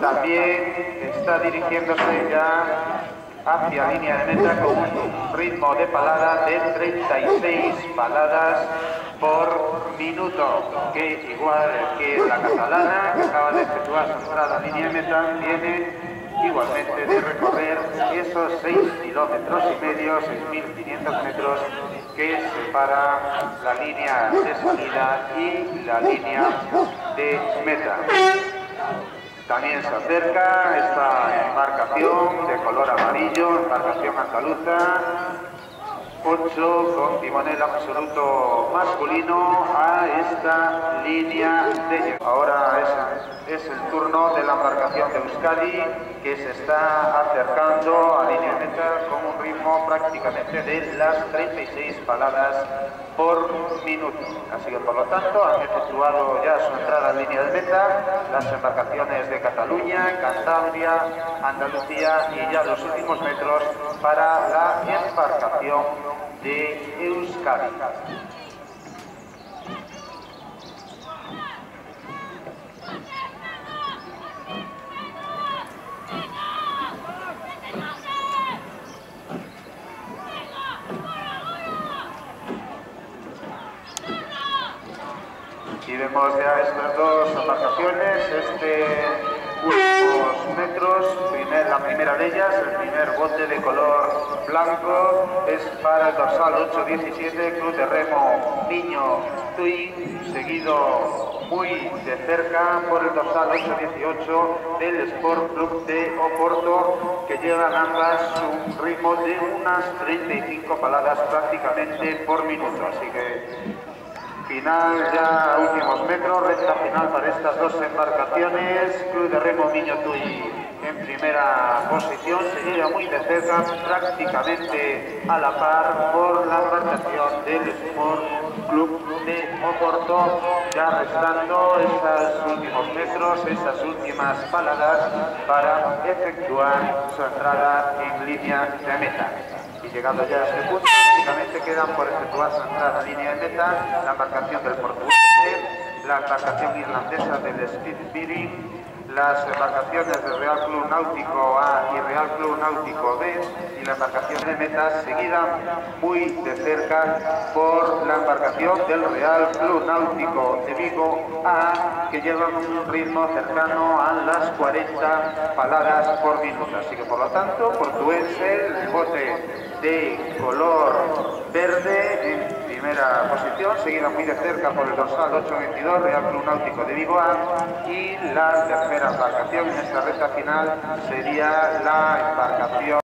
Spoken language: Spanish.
también está dirigiéndose ya hacia línea de meta con un ritmo de palada de 36 paladas por minuto, que igual que la catalana, que acaba de efectuar su entrada a línea de meta, viene igualmente de recorrer esos 6 kilómetros y medio, 6.500 metros, que separa la línea de salida y la línea de meta. También se acerca esta embarcación de color amarillo, embarcación andaluza, 8 con timonel absoluto masculino a esta línea de... Ahora es el turno de la embarcación de Euskadi, que se está acercando a línea de meta con un ritmo prácticamente de las 36 paladas por minuto. Así que por lo tanto han efectuado ya su entrada en línea de meta las embarcaciones de Cataluña, Cantabria, Andalucía y ya los últimos metros para la embarcación de Euskadi. Y vemos ya estas dos embarcaciones, últimos metros, la primera de ellas, el primer bote de color blanco, es para el dorsal 817, Club de Remo Niño Tui, seguido muy de cerca por el dorsal 818 del Sport Club de Oporto, que llevan ambas un ritmo de unas 35 paladas prácticamente por minuto. Así que final ya, últimos metros, recta final para estas dos embarcaciones. Club de Remo Niño Tui en primera posición, seguida muy de cerca, prácticamente a la par por la embarcación del Sport Club de Oporto, ya restando esos últimos metros, esas últimas paladas para efectuar su entrada en línea de meta. Y llegando ya a este punto, únicamente quedan por efectuar su entrada en línea de meta la embarcación del portugués, la embarcación irlandesa del Speedbird, las embarcaciones del Real Club Náutico A y Real Club Náutico B, y la embarcación de meta seguida muy de cerca por la embarcación del Real Club Náutico de Vigo A, que lleva un ritmo cercano a las 40 paladas por minuto. Así que por lo tanto, portuense, el bote de color verde en primera posición, seguida muy de cerca por el dorsal 822, Real Club Náutico de Vigo A, y la tercera embarcación en esta recta final sería la embarcación